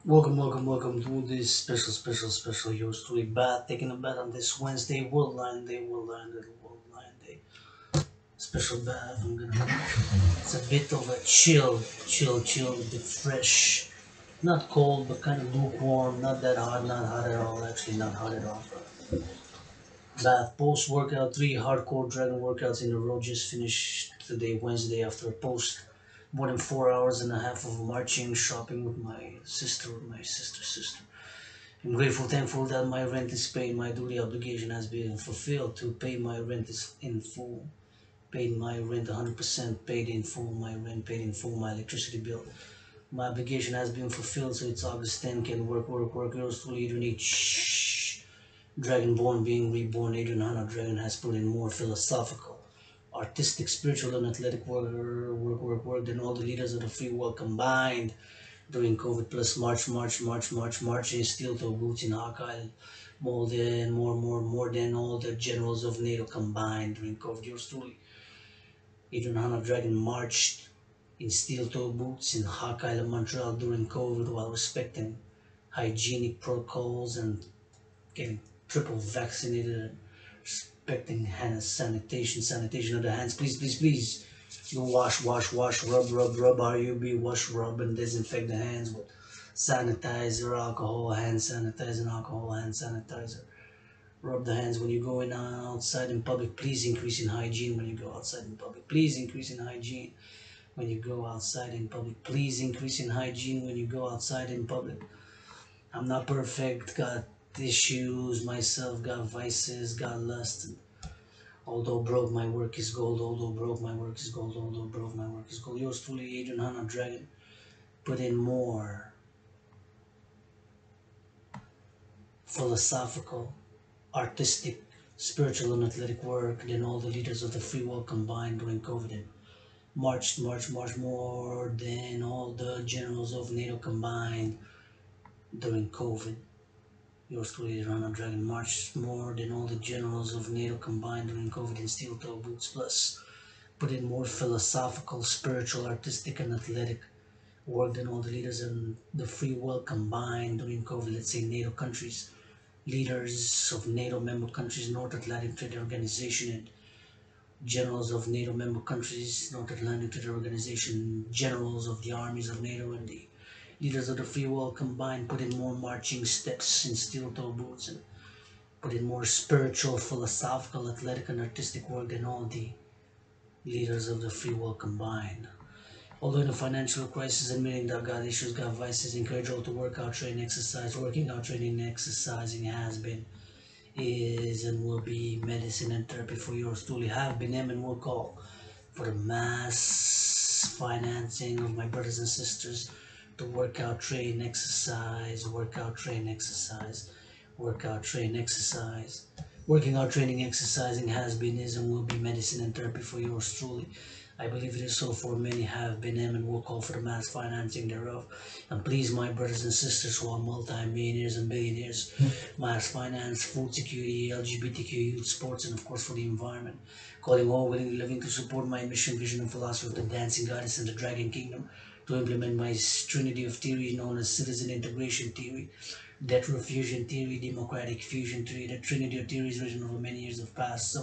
Welcome to this special yours truly bath. Taking a bath on this Wednesday, World Lion Day. Special bath. It's a bit of a chill, a bit fresh. Not cold, but kind of lukewarm. Not that hot, not hot at all. Actually, not hot at all. Bath post workout, 3 hardcore Dragan workouts in a row. Just finished today, Wednesday, after a post more than 4 hours and a half of marching, shopping with my sister. I'm grateful, thankful that my rent is paid, my duty obligation has been fulfilled to pay my rent is in full. Paid my rent 100%, paid in full, my rent paid in full, my electricity bill. My obligation has been fulfilled, so it's August 10, can work. Yours truly, Adrian H. Dragonborn being reborn, Adrian Hanna Dragon has put in more philosophical, artistic, spiritual, and athletic work than all the leaders of the free world combined during COVID plus marching steel toe boots in Hawkeye, more than all the generals of NATO combined during COVID. Yours truly, even Hana Dragon marched in steel toe boots in Hawkeye, Montreal during COVID while respecting hygienic protocols and getting triple vaccinated and respecting hand sanitation of the hands. Please. You wash, rub, RUB, wash, rub, and disinfect the hands with sanitizer, alcohol, hand sanitizer, and alcohol, hand sanitizer. Rub the hands when you go in outside in public. Please increase in hygiene when you go outside in public. Please increase in hygiene when you go outside in public. Please increase in hygiene when you go outside in public. I'm not perfect, got issues myself, got vices, got lust. Although broke, my work is gold. Although broke, my work is gold. Although broke, my work is gold. Yours truly, Adrian Hanna Dragon. Put in more philosophical, artistic, spiritual, and athletic work than all the leaders of the free world combined during COVID. And marched more than all the generals of NATO combined during COVID. Yours truly, Rana Dragon, marched more than all the generals of NATO combined during COVID in steel toe boots. Plus, put in more philosophical, spiritual, artistic, and athletic work than all the leaders in the free world combined during COVID. Let's say NATO countries, leaders of NATO member countries, North Atlantic Treaty Organization, and generals of NATO member countries, North Atlantic Treaty Organization, generals of the armies of NATO, and the leaders of the free world combined put in more marching steps in steel toe boots and put in more spiritual, philosophical, athletic, and artistic work than all the leaders of the free world combined. Although in a financial crisis, admitting that got issues, got vices, encourage all to work out, train, exercise. Working out, training, and exercising has been, is, and will be medicine and therapy for yours truly. Have been, and will call for the mass financing of my brothers and sisters to work out, train, exercise, work out, train, exercise, work out, train, exercise. Working out, training, exercising has been, is, and will be medicine and therapy for yours truly. I believe it is so, for many have been, and will call for the mass financing thereof. And please, my brothers and sisters who are multi-millionaires and billionaires, mass finance, food security, LGBTQ youth, sports, and of course for the environment. Calling all willingly living to support my mission, vision, and philosophy of the dancing goddess and the dragon kingdom, to implement my trinity of theories known as citizen integration theory, debt fusion theory, democratic fusion theory, the trinity of theories written over many years of past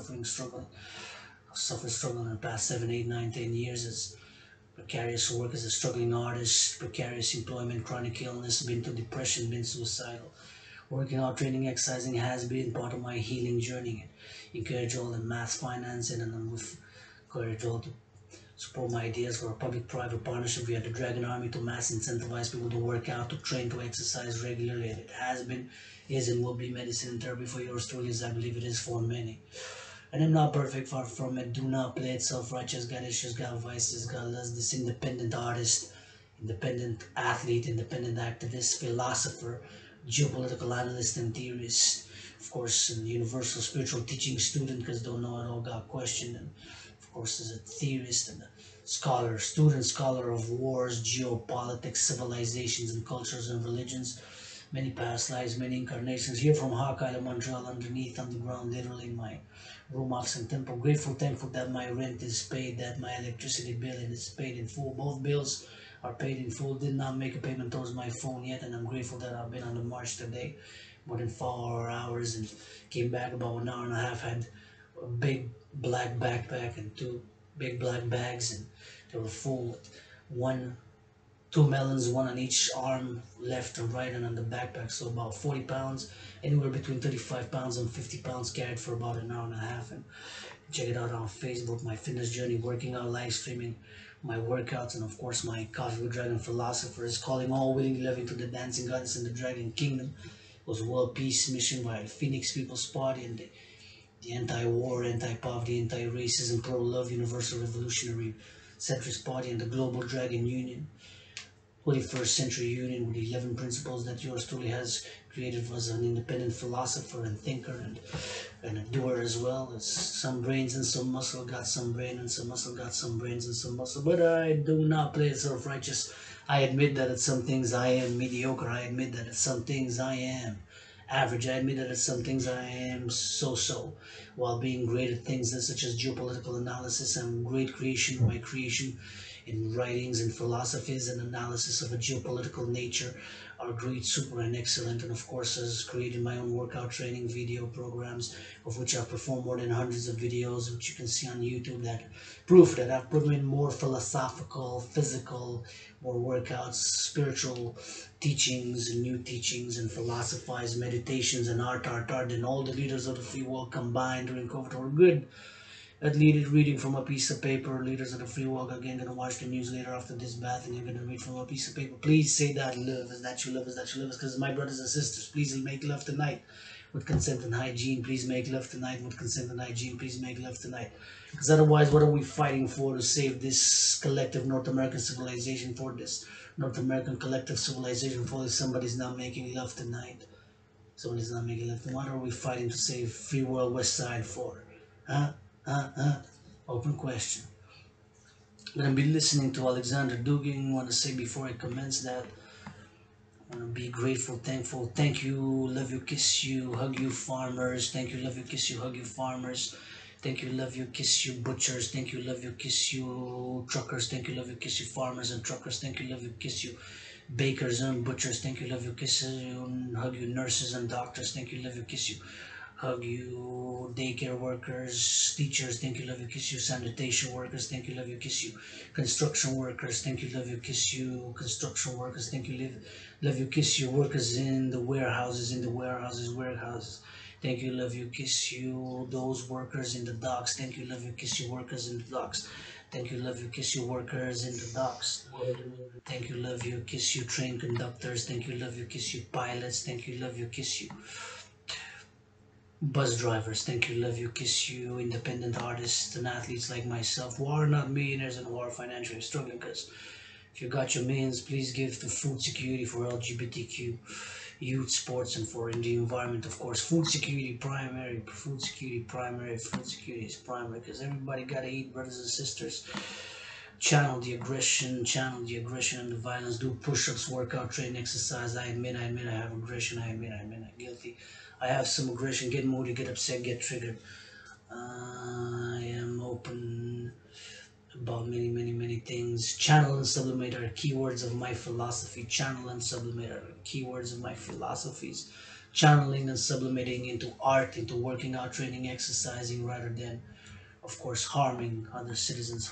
struggle in the past 7, 8, 9, 10 years as precarious work as a struggling artist, precarious employment, chronic illness, been to depression, been suicidal. Working out, training, exercising has been part of my healing journey. Encourage all in mass financing, and I'm with encourage all to support my ideas for a public-private partnership via the Dragon Army to mass incentivize people to work out, to train, to exercise regularly. And it has been, is, and will be medicine and therapy for yours truly, as I believe it is for many. And I'm not perfect, far from it. Do not play it self-righteous, got issues, got vices, got lust. This independent artist, independent athlete, independent activist, philosopher, geopolitical analyst, and theorist. Of course, a universal spiritual teaching student, because don't know it all, got questioned. And of course, as a theorist and a scholar, student, scholar of wars, geopolitics, civilizations, and cultures and religions. Many past lives, many incarnations. Here from Hawkeye, Montreal, underneath, underground, literally my room, office, and temple. Grateful, thankful that my rent is paid, that my electricity bill is paid in full. Both bills are paid in full. Did not make a payment towards my phone yet, and I'm grateful that I've been on the march today, more than 4 hours, and came back about an hour and a half. Had a big black backpack and 2 big black bags, and they were full with 2 melons, one on each arm, left and right, and on the backpack. So about 40 pounds, anywhere between 35 pounds and 50 pounds carried for about an hour and a half. And check it out on Facebook, my fitness journey, working out, live streaming my workouts, and of course my Coffee with Dragon philosophers, calling all willingly loving to the dancing goddess in the Dragon Kingdom. It was a world peace mission by the Phoenix People's Party and the anti-war, anti-poverty, anti-racism, pro-love, universal revolutionary centrist party, and the Global Dragon Union. 21st Century Union, with the 11 principles that yours truly has created, was an independent philosopher and thinker, and a doer as well. As some brains and some muscle, got some brain and some muscle, got some brains and some muscle. But I do not play self-righteous. I admit that at some things I am mediocre. I admit that at some things I am average. I admit that at some things I am so-so, while being great at things such as geopolitical analysis and great creation, my creation in writings and philosophies and analysis of a geopolitical nature are great, super, and excellent. And of course, has created my own workout training video programs, of which I've performed more than hundreds of videos, which you can see on YouTube, that proof that I've put in more philosophical, physical, more workouts, spiritual teachings and new teachings, and philosophized meditations and art than all the leaders of the free world combined during COVID. Or good at reading from a piece of paper. Leaders of the free world, again, gonna watch the news later after this bath, and you're gonna read from a piece of paper. Please say that love is that you love, is that you love, because my brothers and sisters, please make love tonight with consent and hygiene. Please make love tonight with consent and hygiene. Please make love tonight, because otherwise, what are we fighting for? To save this collective North American civilization, for this North American collective civilization, for if somebody's not making love tonight. Somebody's not making love tonight. What are we fighting to save free world West Side for? Huh? Open question. I'm going to be listening to Alexander Dugin. I want to say before I commence that, I want to be grateful, thankful. Thank you, love you, kiss you, hug you, farmers. Thank you, love you, kiss you, hug you, farmers. Thank you, love you, kiss you, butchers. Thank you, love you, kiss you, truckers. Thank you, love you, kiss you, farmers and truckers. Thank you, love you, kiss you, bakers and butchers. Thank you, love you, kiss you, and hug you, nurses and doctors. Thank you, love you, kiss you, hug you, daycare workers, teachers. Thank you, love you, kiss you, sanitation workers. Thank you, love you, kiss you, construction workers. Thank you, love you, kiss you, construction workers. Thank you, love you, kiss you, workers in the warehouses, warehouses. Thank you, love you, kiss you, those workers in the docks. Thank you, love you, kiss you, workers in the docks. Thank you, love you, kiss you, workers in the docks. Thank you, love you, kiss you, train conductors. Thank you, love you, kiss you, pilots. Thank you, love you, kiss you, bus drivers. Thank you, love you, kiss you, independent artists and athletes like myself who are not millionaires and who are financially struggling, because if you got your millions, please give to food security for LGBTQ youth, sports, and for in the environment. Of course, food security primary, food security is primary, because everybody gotta eat, brothers and sisters. Channel the aggression and the violence. Do push-ups, workout, train, exercise. I admit I have aggression. I admit I'm guilty. I have some aggression, get moody, get upset, get triggered. I am open about many things. Channel and sublimate are keywords of my philosophy. Channel and sublimate are keywords of my philosophies. Channeling and sublimating into art, into working out, training, exercising, rather than, of course, harming other citizens.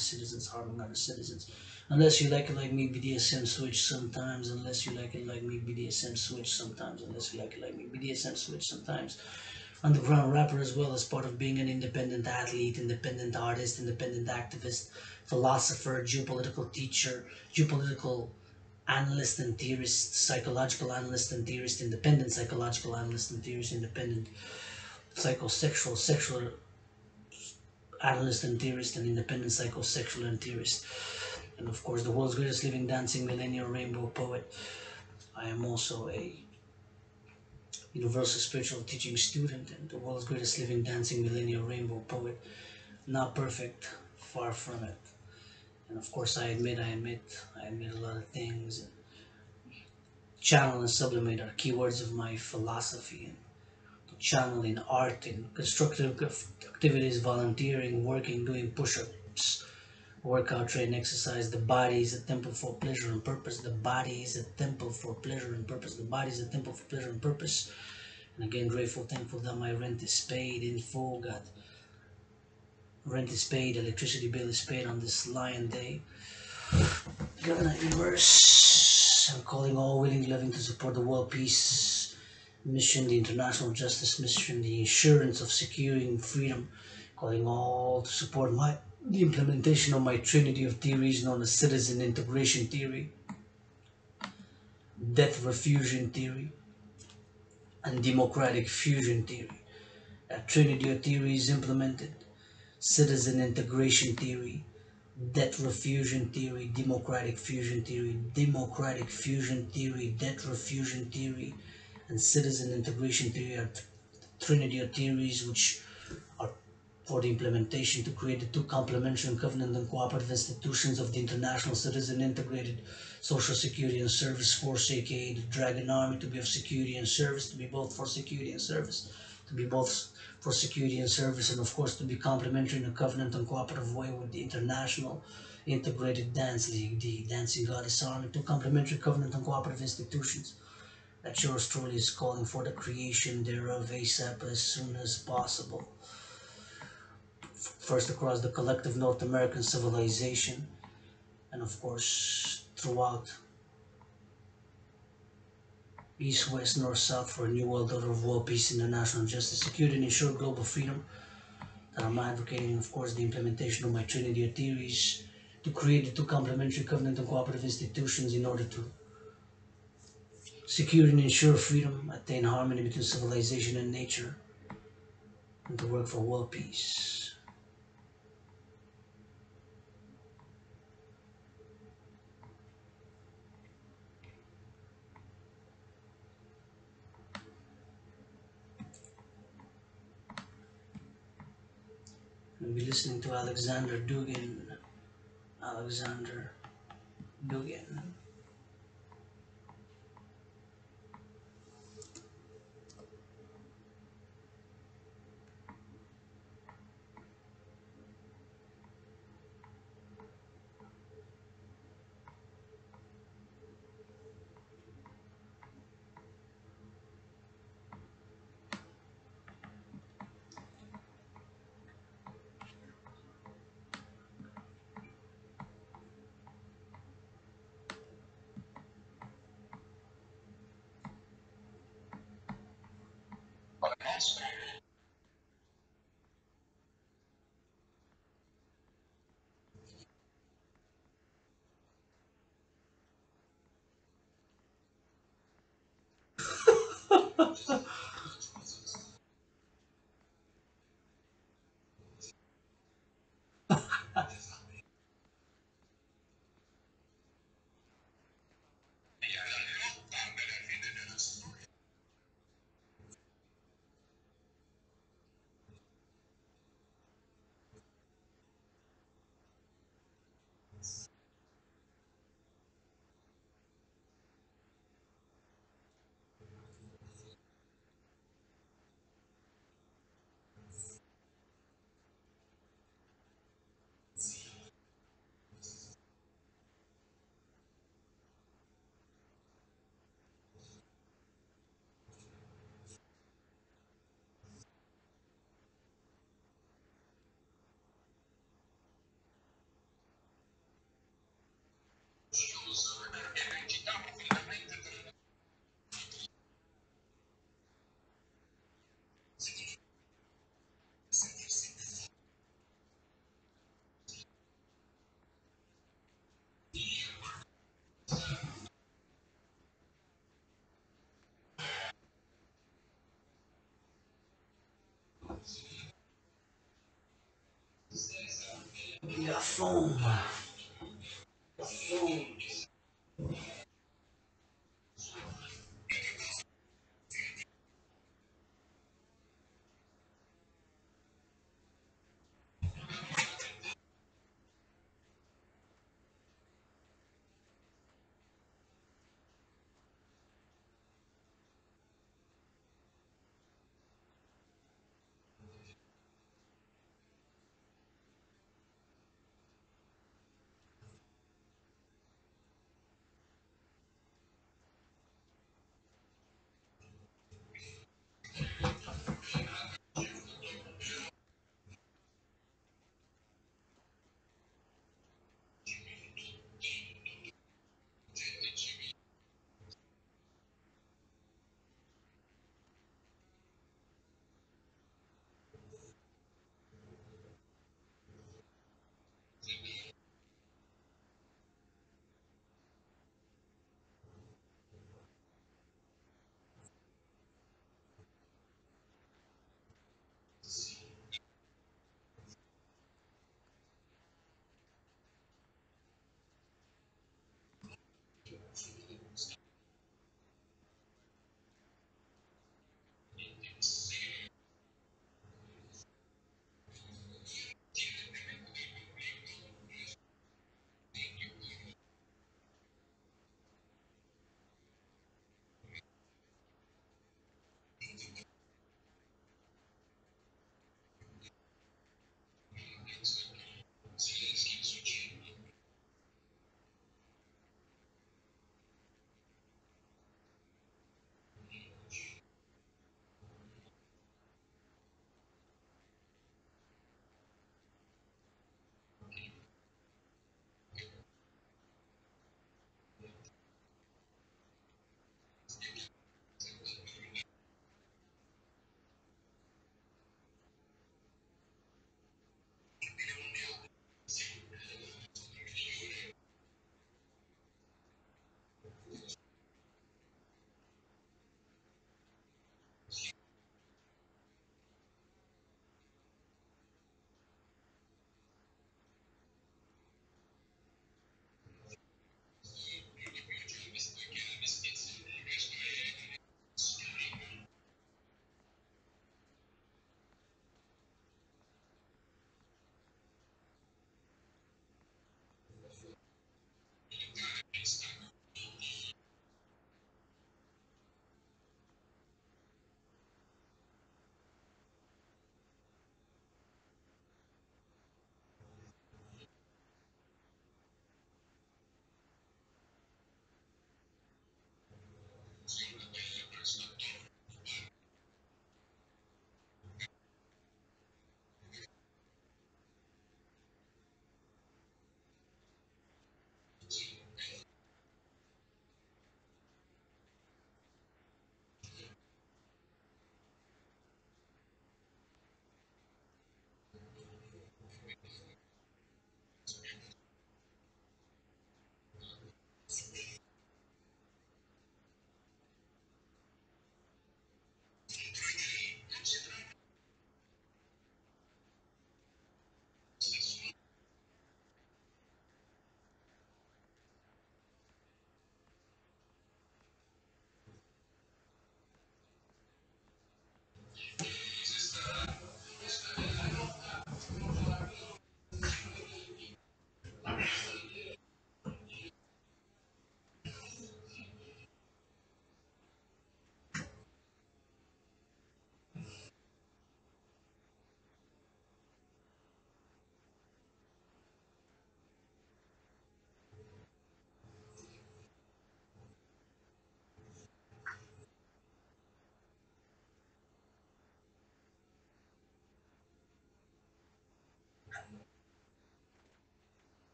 Unless you like it like me, BDSM switch sometimes. Unless you like it like me, BDSM switch sometimes. Unless you like it like me, BDSM switch sometimes. Underground rapper, as well as part of being an independent athlete, independent artist, independent activist, philosopher, geopolitical teacher, geopolitical analyst and theorist, psychological analyst and theorist, independent psychological analyst and theorist, independent psychosexual, sexual analyst and theorist, and independent psychosexual and theorist. And of course, the world's greatest living dancing millennial rainbow poet. I am also a universal spiritual teaching student and the world's greatest living dancing millennial rainbow poet. Not perfect, far from it. And of course, I admit a lot of things. And channel and sublimate are keywords of my philosophy. And to channel in art, in constructive activities, volunteering, working, doing push-ups, workout, train, exercise. The body is a temple for pleasure and purpose. The body is a temple for pleasure and purpose. The body is a temple for pleasure and purpose. And again, grateful, thankful that my rent is paid in full. Got rent is paid, electricity bill is paid on this Lion Day. Got an universe. I'm calling all willing living to support the world peace mission, the international justice mission, the assurance of securing freedom. Calling all to support the implementation of my trinity of theories known as citizen integration theory, death refusion theory, and democratic fusion theory. That trinity of theories implemented: citizen integration theory, debt refusion theory, democratic fusion theory, debt refusion theory, and citizen integration theory are trinity of theories which are for the implementation to create the two complementary and covenant and cooperative institutions of the International Citizen Integrated Social Security and Service Force, aka the Dragan Army, to be of security and service, to be both for security and service, to be both for security and service, and of course to be complementary in a covenant and cooperative way with the International Integrated Dance League, the Dancing Goddess Army, two complementary covenant and cooperative institutions that yours truly is calling for the creation thereof ASAP, as soon as possible. First across the collective North American civilization, and of course throughout East, West, North, South, for a new world order of world peace, international justice, security, and ensured global freedom. That I'm advocating, of course, the implementation of my trinity of theories to create the two complementary covenant and cooperative institutions in order to secure and ensure freedom, attain harmony between civilization and nature, and to work for world peace. We'll be listening to Alexander Dugin. Alexander Dugin. La foam.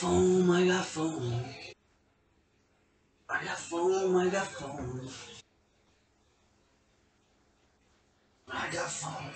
foam, I got foam. I got foam, I got foam. I got foam.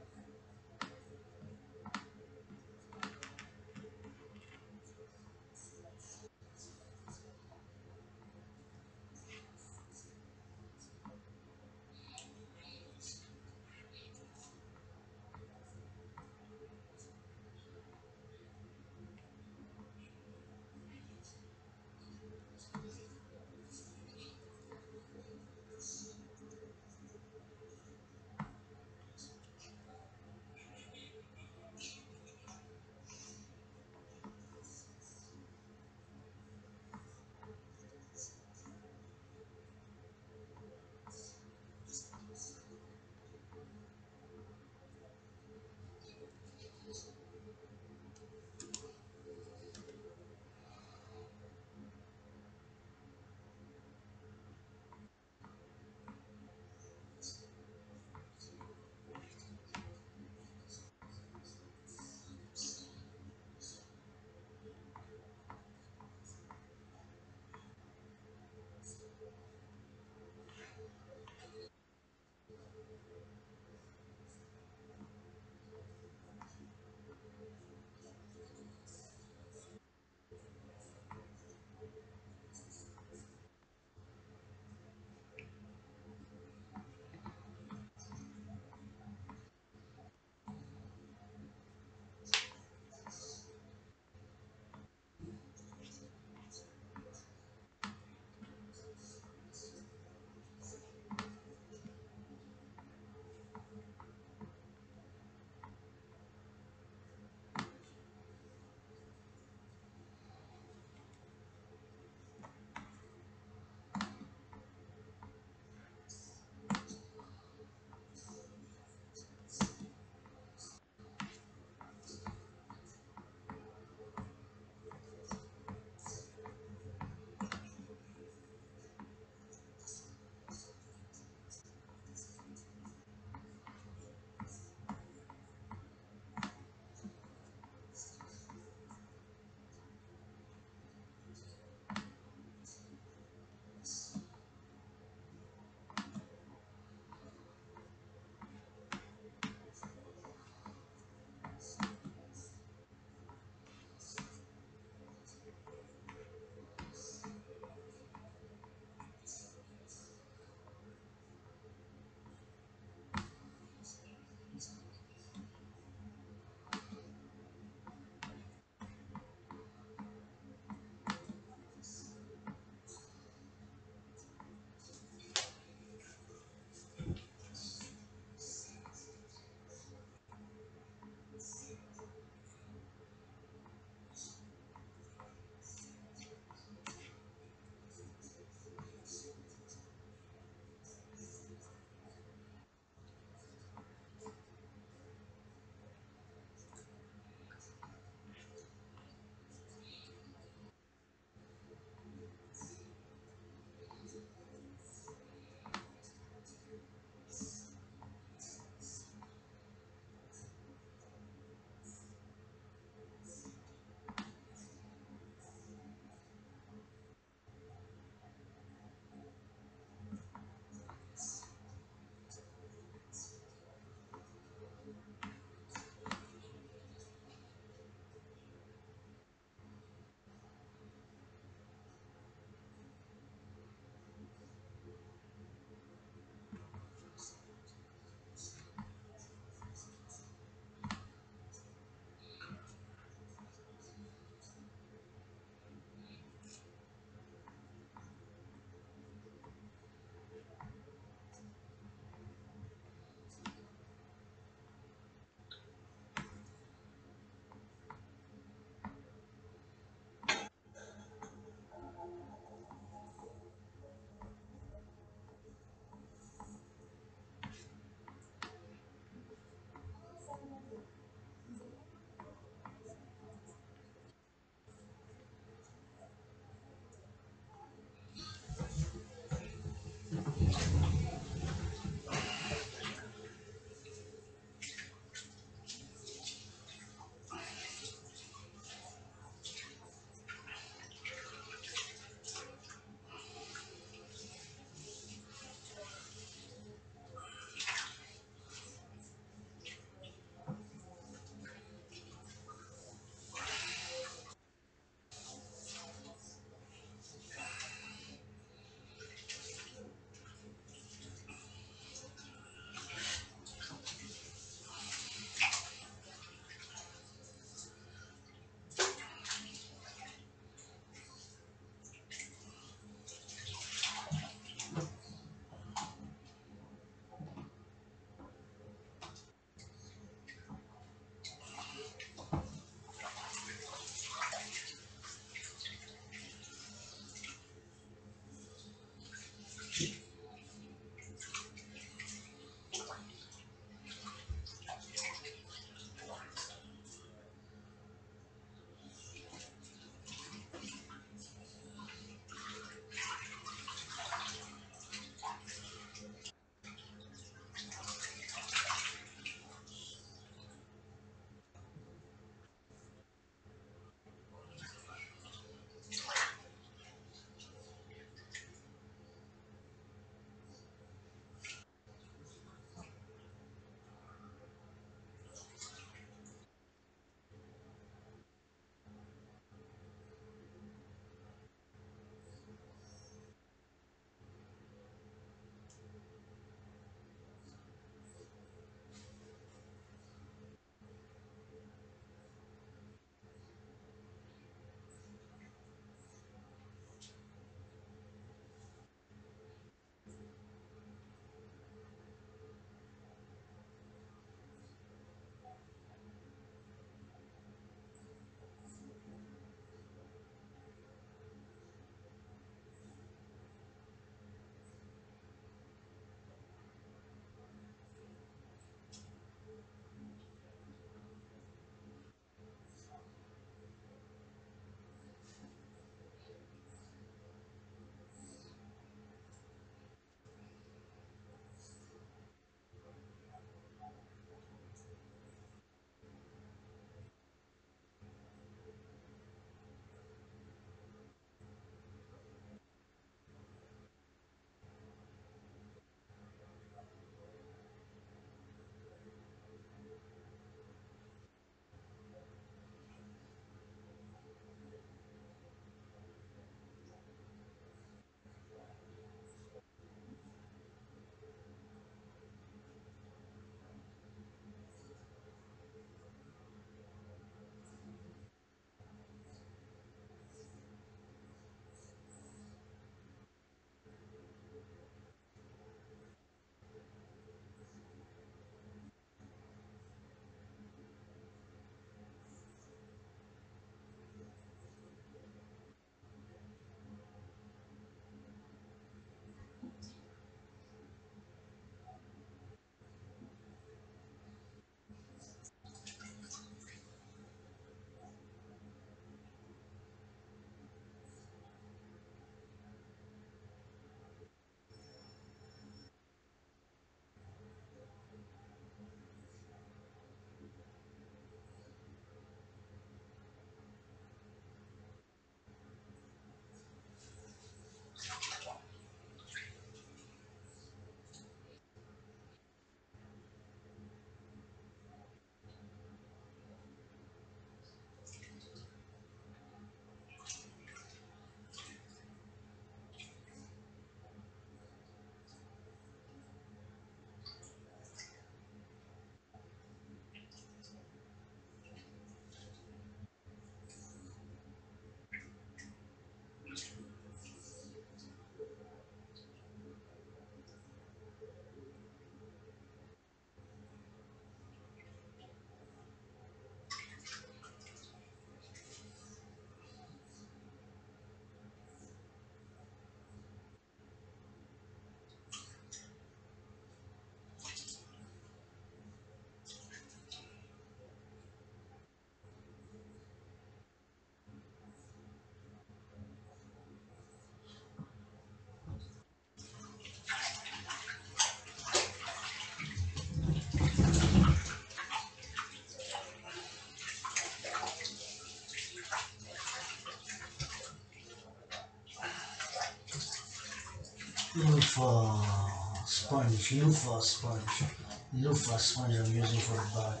Loofah sponge I'm using for the body.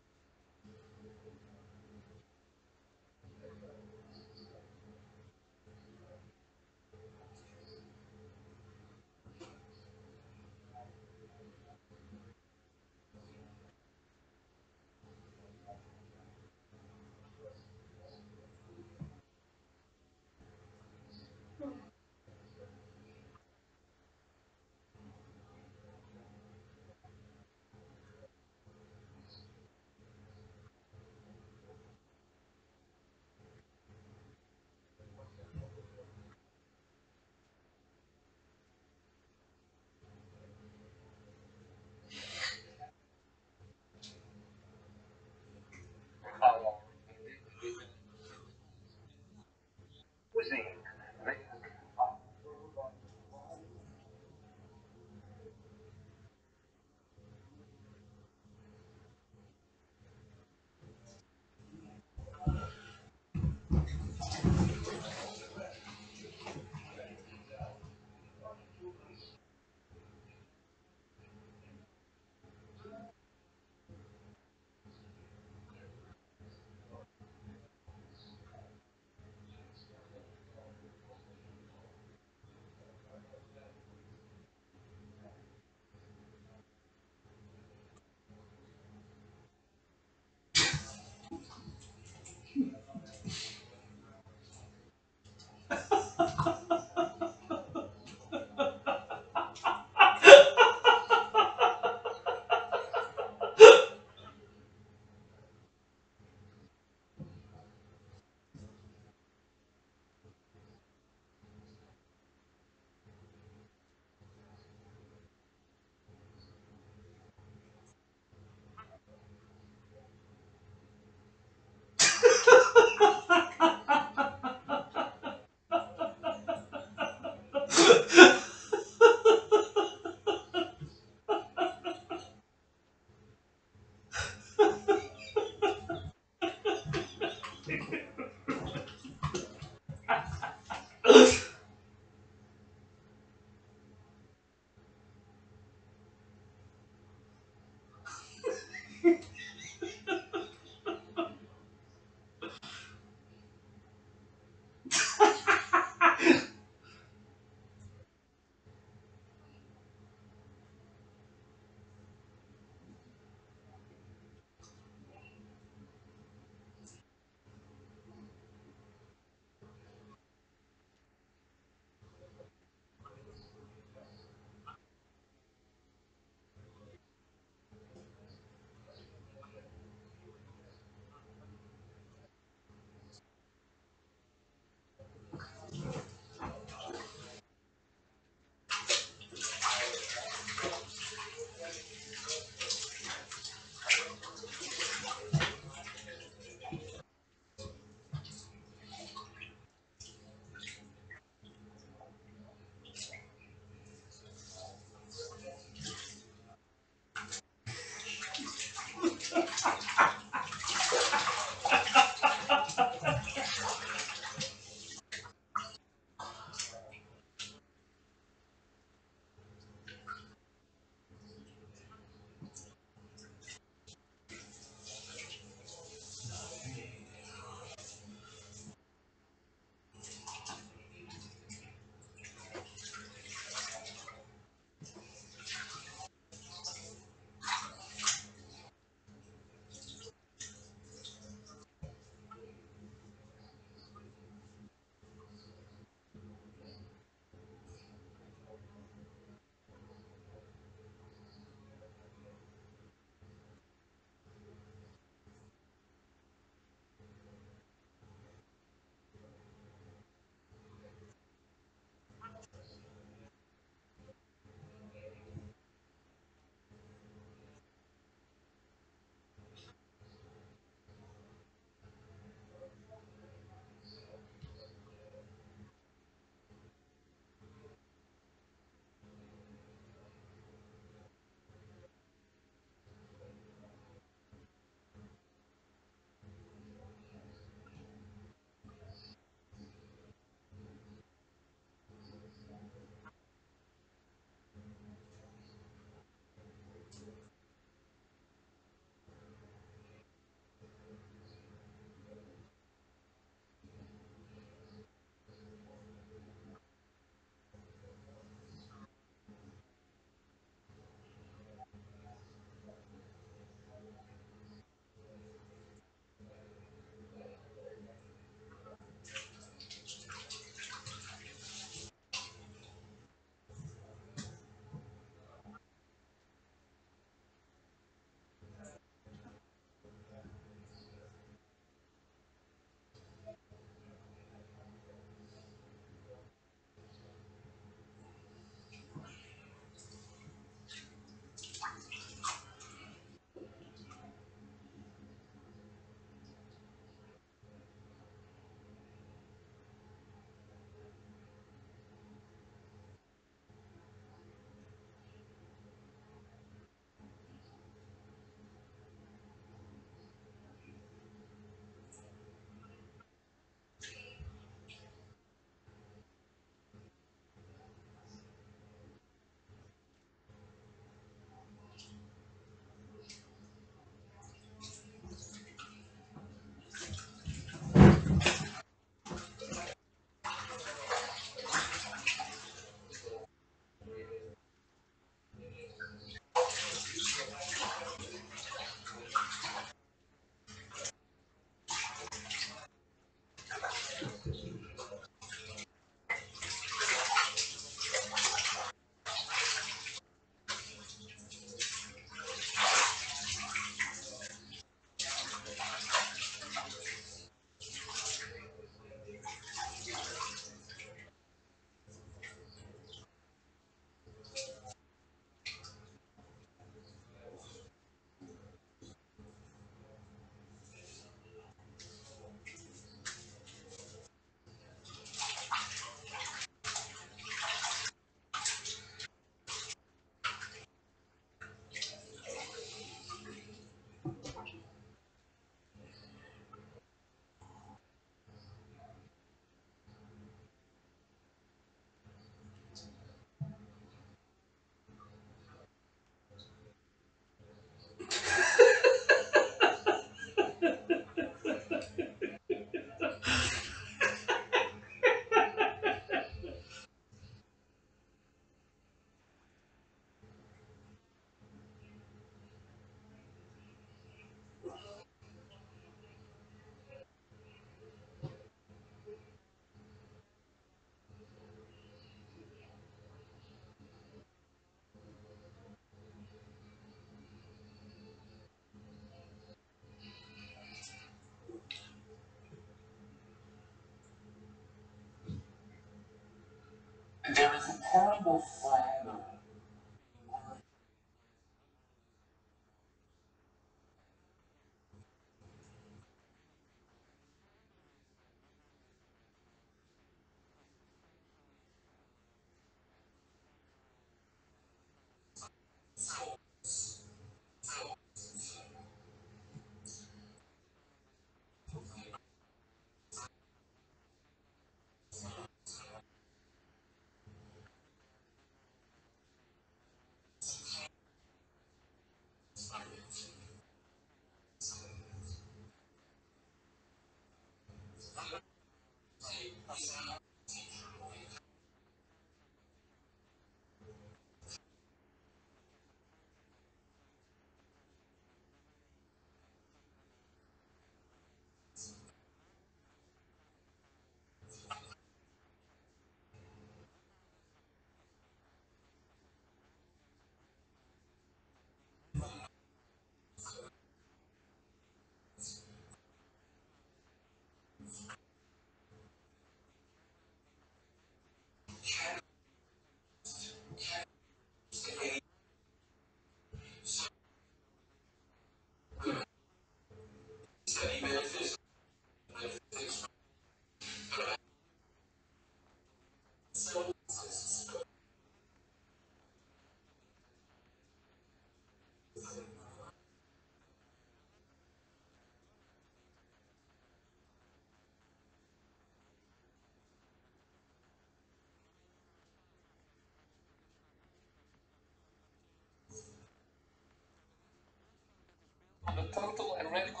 The total and radical